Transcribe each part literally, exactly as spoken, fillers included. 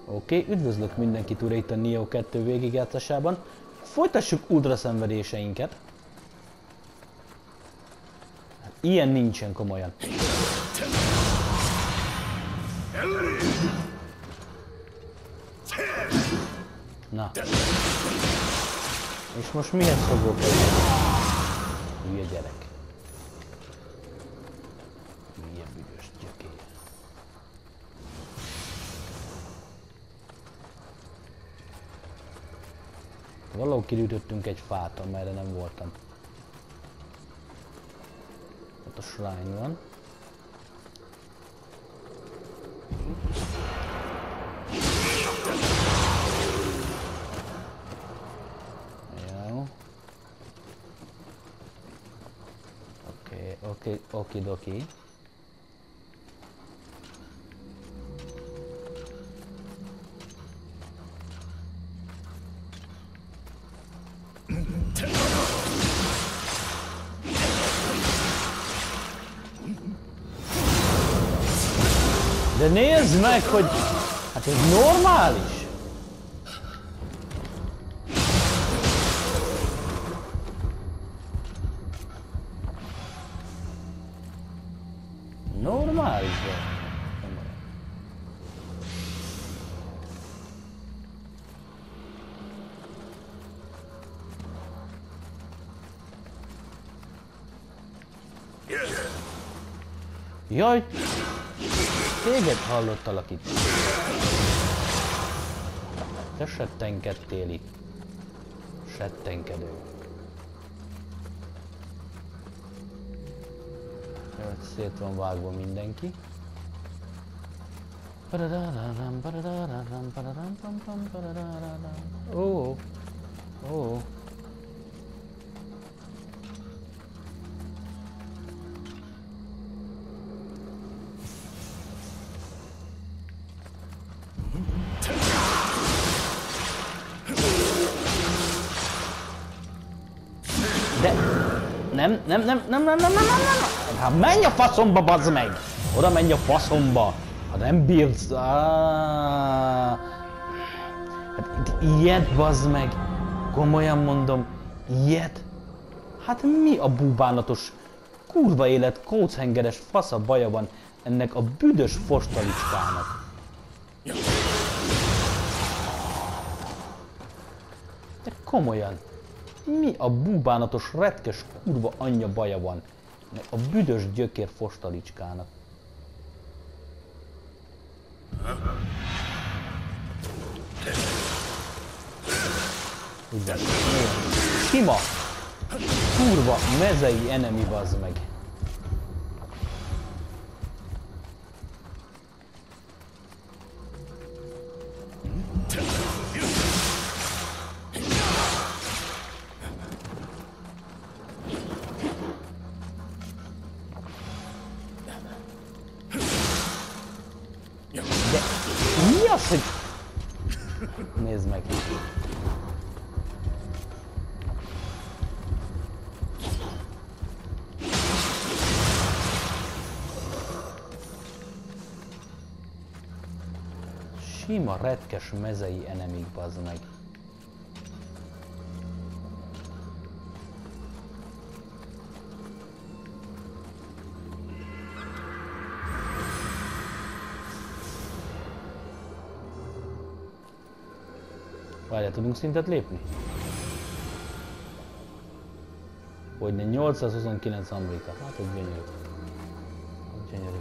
Oké, okay, üdvözlök mindenkit újra itt a Nioh kettő végigjátszásában. Folytassuk ultra szenvedéseinket. Hát, ilyen nincsen komolyan. Na. És most mihez fogok egy hülye gyerek? Hülye büdös gyökér. Valahol kirűtöttünk egy fát, amerre nem voltam. Ott a shrine van. Jó. Oké, oké, okidoki. De nézd meg, hogy... Hát ez normális! Normális vagy. Jaj! Téged hallottalak itt. Te settenkedtél itt. Settenkedő. Jó, szét van vágva mindenki. Ó, ó. De nem, nem, nem, nem, nem, nem, nem, nem, nem. Hát menj a faszomba, bazd meg! Oda menj a faszomba! Ha nem bírsz... Hát ilyet, bazd meg! Komolyan mondom, ilyet? Hát mi a búbánatos, kurva élet, kóchengeres fasza baja van ennek a büdös fostalicskának? De komolyan! Mi a búbánatos, retkes kurva anyja baja van a büdös gyökér fostalicskának? Ugye, sima, kurva mezei enemy, bazd meg. Mi az, hogy... Nézd meg. Sima, retkes mezei enemik, bazd meg. Várjál, tudunk szintet lépni? Hogyne, nyolcszázhuszonkilenc Amerika. Hát ez gyönyörű. Gyönyörű.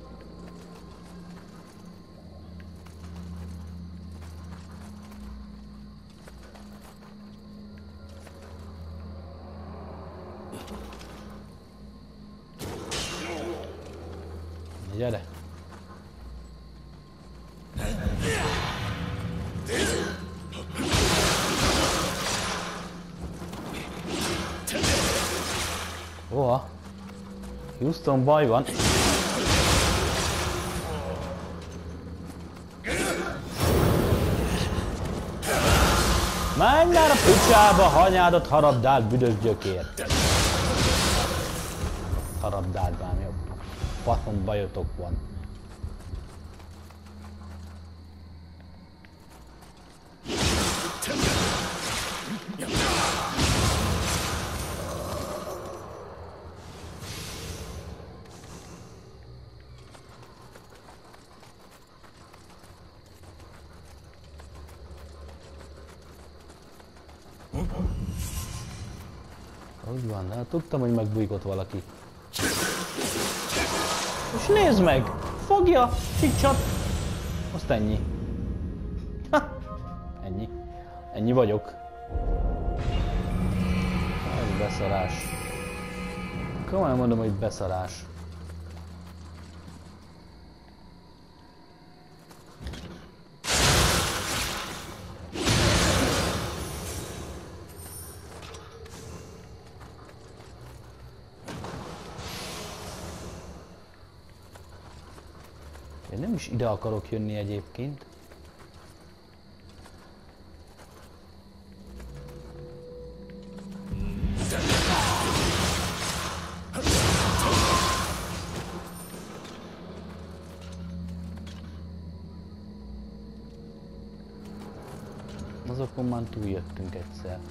Gyere! Oha! Houston, baj van! Menj már a picsába, hanyádat harabdált, büdös gyökér! Harabdált vám, jobb. Faszom bajotok van. Úgy van, de tudtam, hogy megbújgott valaki. És nézd meg! Fogja! Csicsat! Azt ennyi. Ha! Ennyi. Ennyi vagyok. Ez beszarás. Komolyan mondom, hogy beszarás. Én nem is ide akarok jönni egyébként. Azokon már túljöttünk egyszer.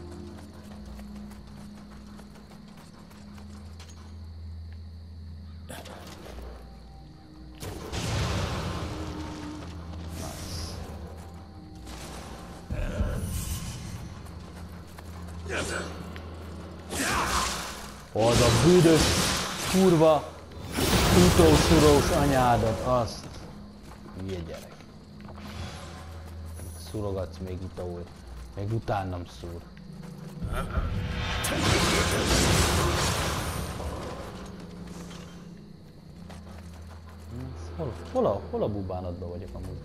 Az a büdös, kurva, utószurós anyádat, azt. Hülye gyerek. Szurogatsz még utóul. Még utánam szúr. Hol, hol, a, hol a bubánatban vagyok amúgy?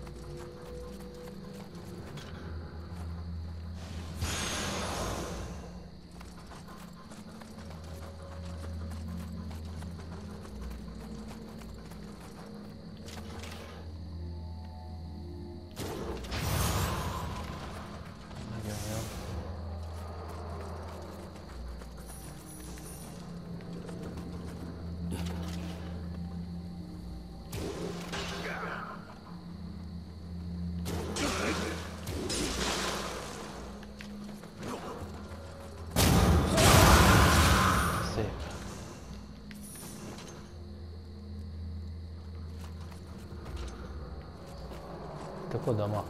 Tök oda ma.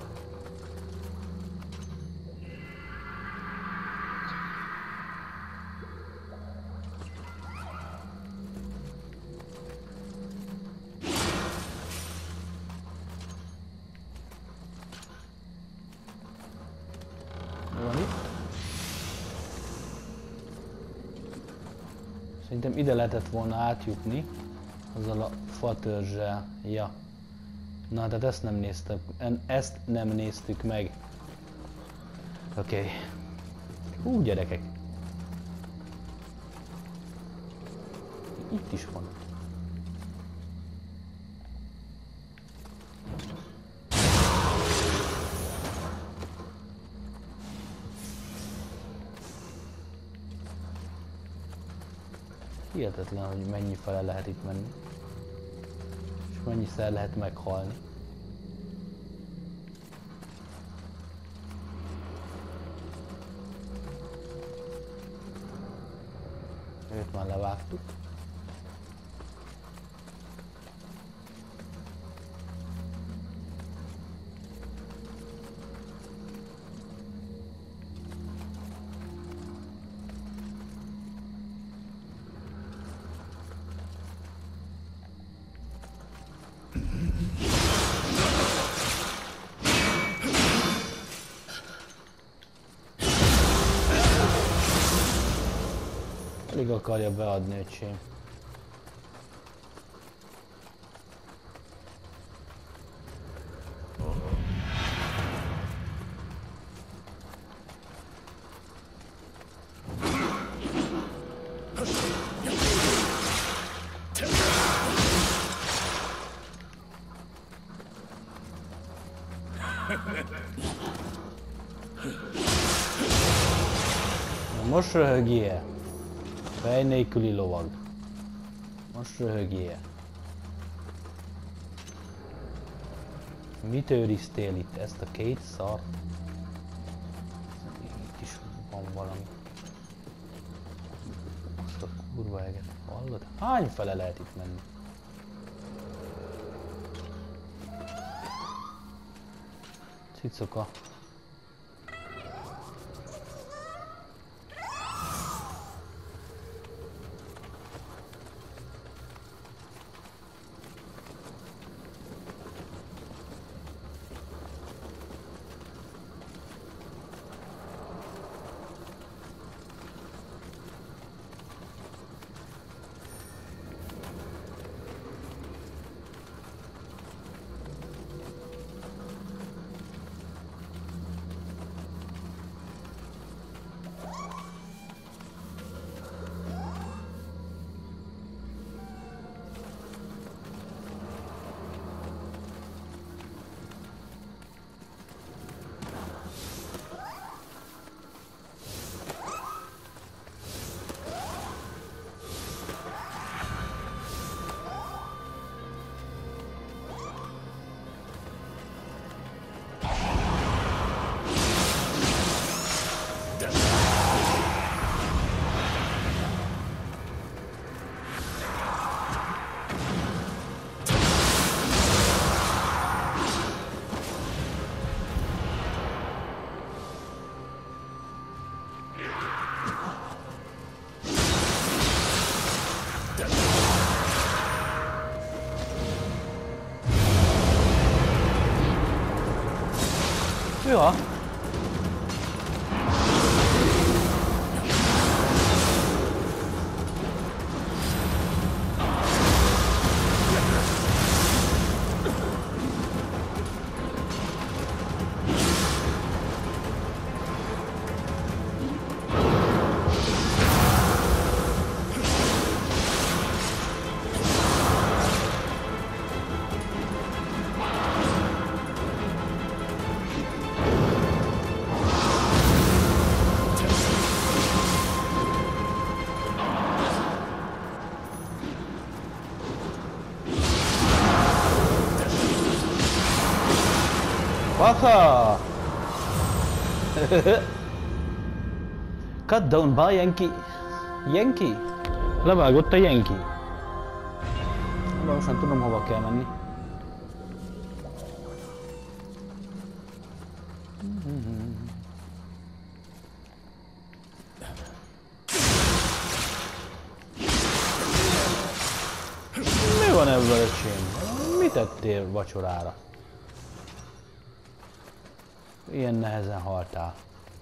Mi van itt? Szerintem ide lehetett volna átjutni azzal a fatörzsel. Ja. Na, tehát ezt nem néztük, ezt nem néztük meg. Oké. Okay. Hú, gyerekek. Itt is van. Hihetetlen, hogy mennyi fele lehet itt menni. Mennyiszer lehet meghalni. Őt már levágtuk. Alig akarja beadni, öcsém. Na most röhögjél! Fej nélküli lovag. Most röhögjél. Mit őriztél itt? Ezt a két szart? Itt is van valami. Azt a kurva eget. Hallod? Hány fele lehet itt menni? Cicoka. Ja. Aha! Cut down by Yankee. Yankee? Levágott a Yankee. Valószínűleg tudom, hova kell menni. Mi van ebben, öcsém? Mit ettél vacsorára? Ilyen nehezen haltál.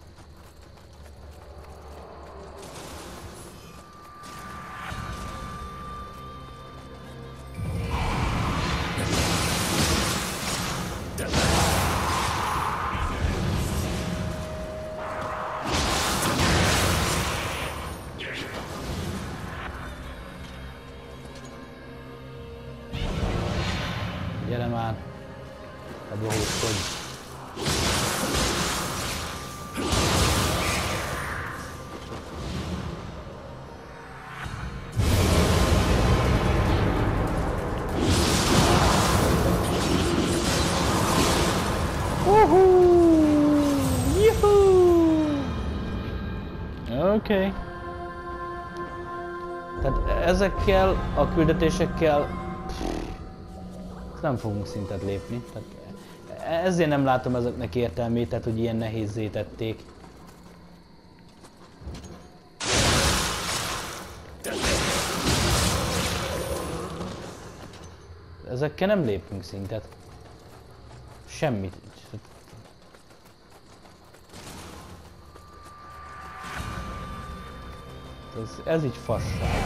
Gyere már! Ebből húzkodj! Oké. Okay. Tehát ezekkel a küldetésekkel nem fogunk szintet lépni. Tehát ezért nem látom ezeknek értelmét, tehát hogy ilyen nehézzé tették. Ezekkel nem lépünk szintet. Semmit. Ez, ez így fasság.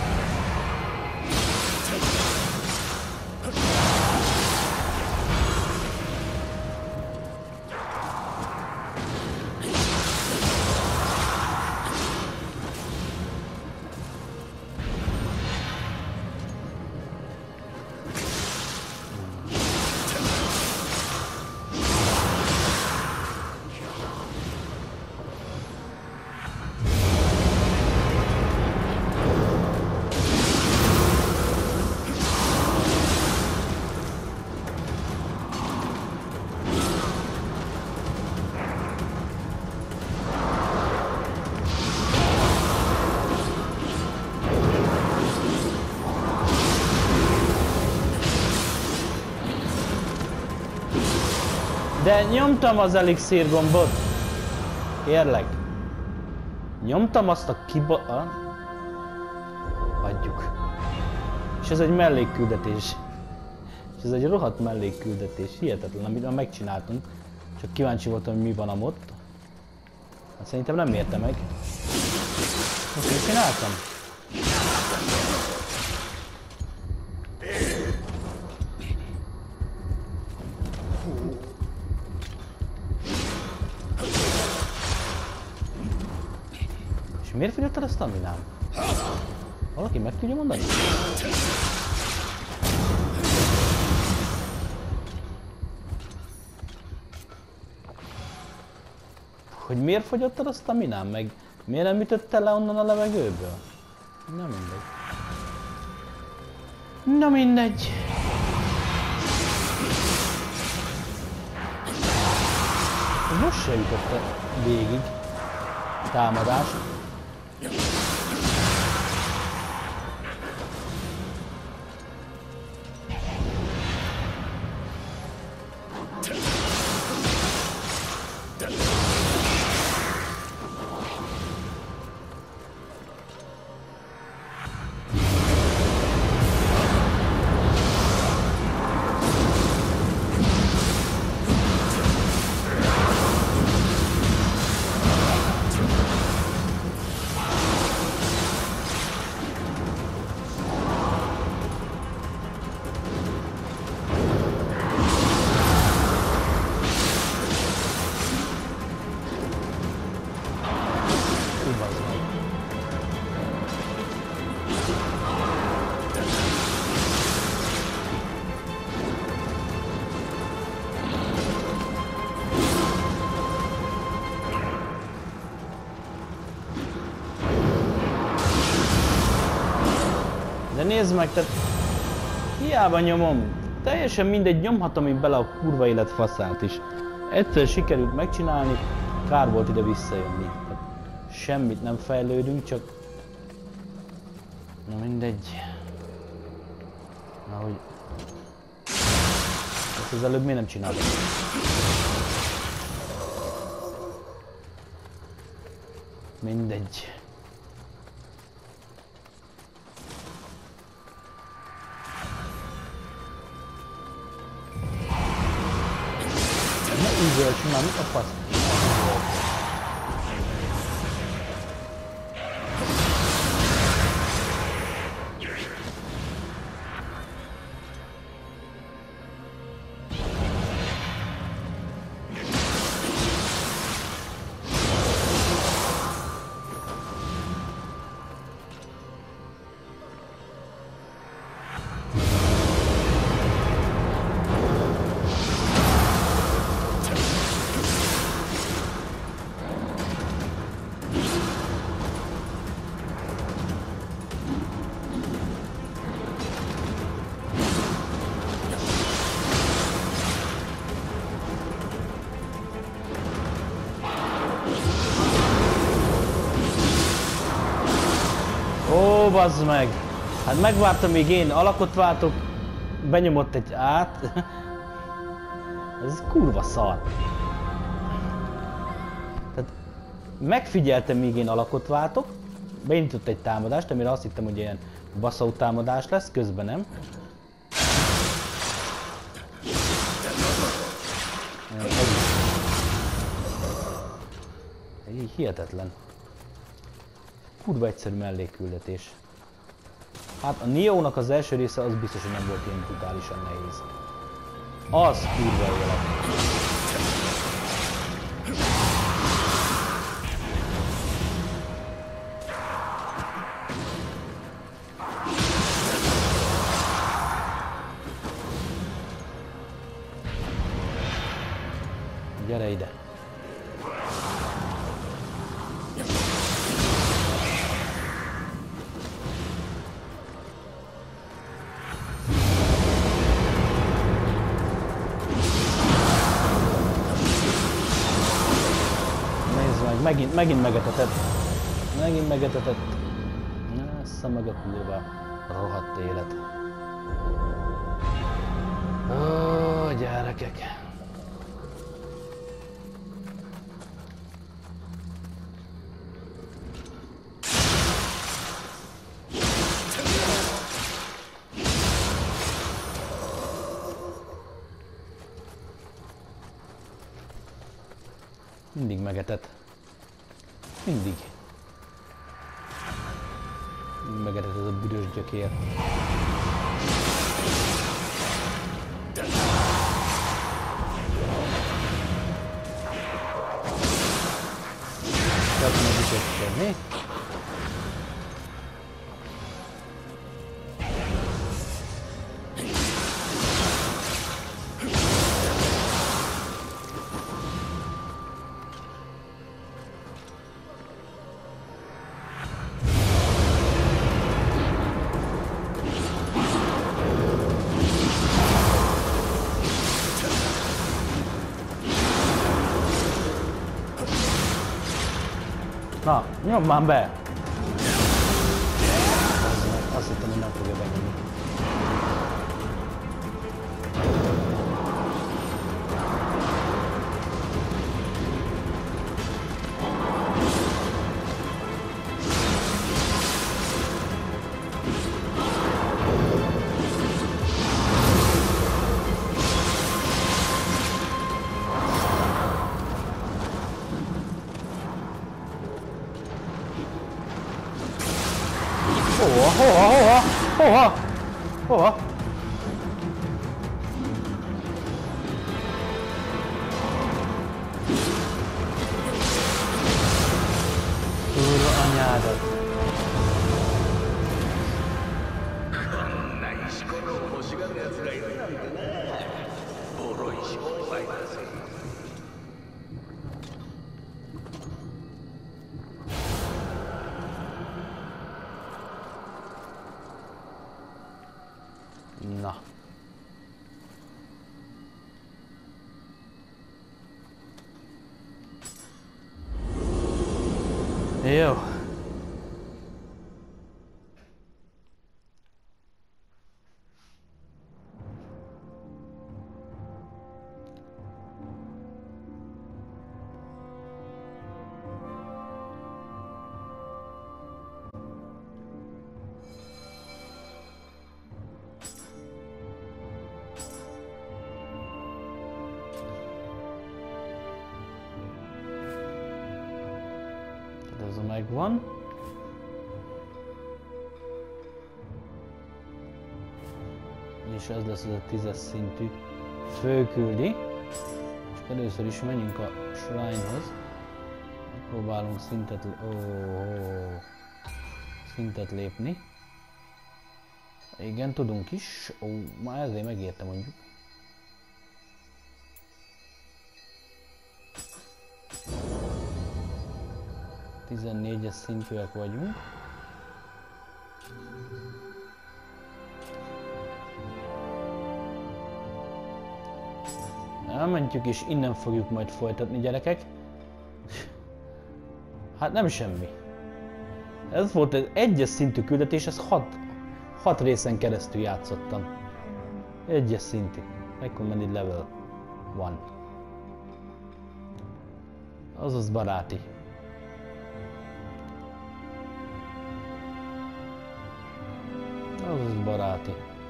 De nyomtam az elixír gombot. Kérlek. Nyomtam azt a kiba... Ah. Hagyjuk. És ez egy mellékküldetés. És ez egy rohadt mellékküldetés. Hihetetlen, amit megcsináltunk. Csak kíváncsi voltam, hogy mi van a mott. Hát szerintem nem érte meg. Most mit csináltam? Miért fogyott el a staminám? Valaki meg tudja mondani? Hogy miért fogyott el a staminám? Meg miért nem ütötte le onnan a levegőből? Na mindegy. Na mindegy. Most se ütötte végig a támadás. nézd meg, tehát hiába nyomom. Teljesen mindegy, nyomhatom én bele a kurva élet faszát is. Egyszer sikerült megcsinálni, kár volt ide visszajönni. Tehát semmit nem fejlődünk, csak... Na mindegy. Na hogy... Ezt az előbb miért nem csináltam? Mindegy. Ne üvöl, csinál, mit a fasz? Ó, bazd meg! Hát megvártam, még én alakot váltok, benyomott egy át. Ez kurva szar. Tehát megfigyeltem, míg én alakot váltok, beindított egy támadást, amire azt hittem, hogy ilyen baszaut támadás lesz, közben nem. Ez hihetetlen. Kurva egyszerű mellékküldetés. Hát a Nioh-nak az első része az biztos, hogy nem volt ilyen brutálisan nehéz. Az kurva élet. Gyere ide. Megint, megint megetetett. Megint megetetett. Nesze meg a kurva rohadt élet. Ó, gyerekek. Mindig megetett. Mindig. Megetett ez a büdös gyökér. Tehát meg is tenni. Na, nyom már be! Azt hittem, hogy nem fogja benyomni. Hova, hova, hova, hova, hova? Kurva anyádat. Jó. Ez megvan. És ez lesz az a tízes szintű. Fölküldi. És először is menjünk a Shrine-hoz. Próbálunk szintet, oh, szintet lépni. Igen, tudunk is. Ó, már ezért megérte mondjuk. tizennégyes szintűek vagyunk. Elmentjük és innen fogjuk majd folytatni, gyerekek. Hát nem semmi. Ez volt egy egyes szintű küldetés, ez hat, hat részen keresztül játszottam. Egyes szintű. Recommended level one. Azaz baráti. Azaz baráti.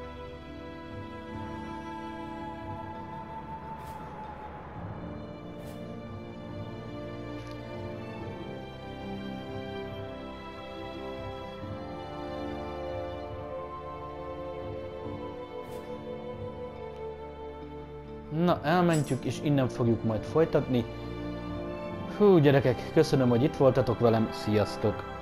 Na, elmentjük és innen fogjuk majd folytatni. Hú, gyerekek, köszönöm, hogy itt voltatok velem, sziasztok!